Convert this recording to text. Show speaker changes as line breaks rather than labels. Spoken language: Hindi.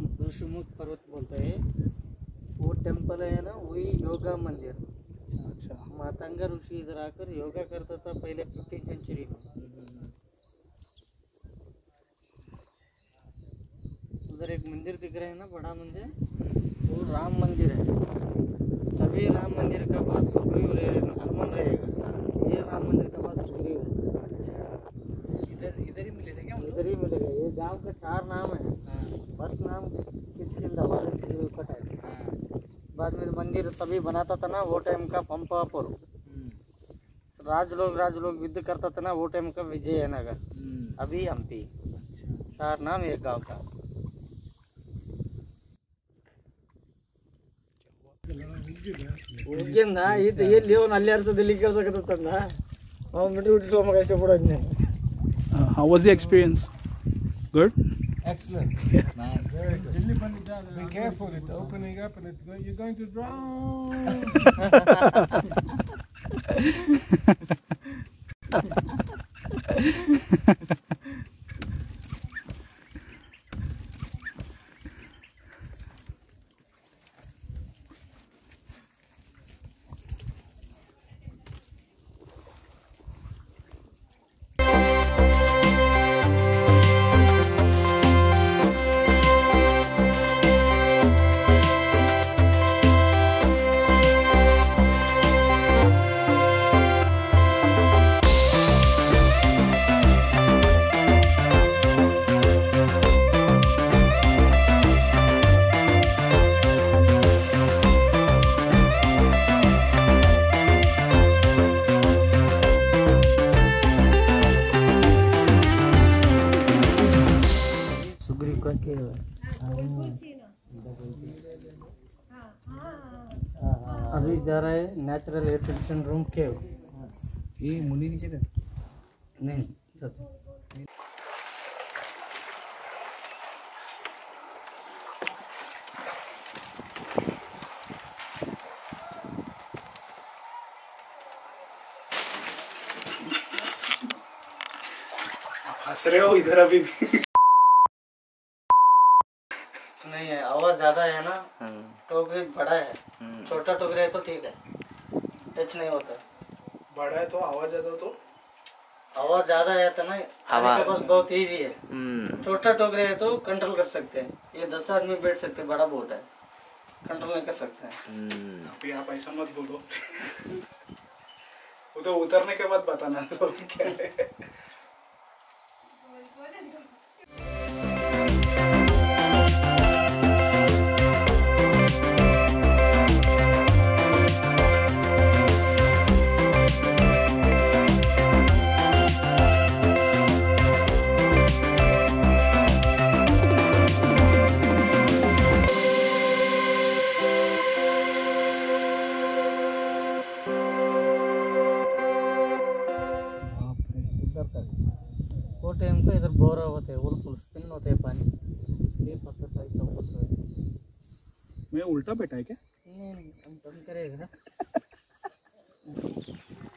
ऋषिमुख पर्वत बोलते हैं, वो टेम्पल है ना, वही योगा मंदिर।
अच्छा।
मातंगा ऋषि इधर आकर योगा करता था पहले 15th सेंचुरी में। उधर एक मंदिर दिख रहा है ना, बड़ा मंदिर, वो राम मंदिर है। सभी राम मंदिर का पास सुग्रीव हनुमान रहेगा, ये राम मंदिर का पास सुग्रीव है।
इधर ही मिलेगा क्या?
इधर ही मिलेगा। ये गांव का 4 नाम है। फर्स्ट नाम किसकिंदा वाले सुग्रीव कट है। बाद में मंदिर तभी बनाता था ना वो टाइम का पंपापुर। राज लोग युद्ध करता था ना वो टाइम का विजयनगर, अभी हम्पी। 4 नाम एक गांव का। ಹೋಗ್ಯಂದ ಇದು ಎಲ್ಲಿ ಅವನು ಅಲ್ಲಿ ಅರ್ಸದಲ್ಲಿ ಕೇಳ್ಸಕತ್ತಂದ ಅವ್ನು ಬಿಟ್ಟು ಬಿಟ್ಟು ಸೋಮ ಕಷ್ಟಪಡೋದ್ನೆ.
How was the experience? Good?
Excellent. Nice. Very good. Be careful, it's opening up and you're going to drown.
अभी जा रहा है नेचुरल एयर कंडीशन रूम के।
ये मुंडी नीचे कर।
नहीं जाते।
हंस रहे हो इधर अभी भी?
नहीं है, आवाज ज्यादा है ना, टोकरी बड़ा है, छोटा टोकरी है तो ठीक है, टच नहीं होता।
बड़ा है तो आवाज ज्यादा, तो
आवाज ज्यादा है तो ना हमारे पास बहुत इजी है। छोटा टोकरी है तो कंट्रोल कर सकते हैं, ये 10 आदमी बैठ सकते हैं, बड़ा बोट है, कंट्रोल नहीं कर सकते हैं।
अभी आप ऐसा मत बोलो। वो तो उतरने के बाद बताना तो क्या है।
वो टाइम का इधर बोरा होते हैं, उल स्पिन होते हैं पानी, इसलिए पत्थर का ऐसा ऊपर से।
मैं उल्टा बैठा है क्या?
नहीं हम टर्न करेगा।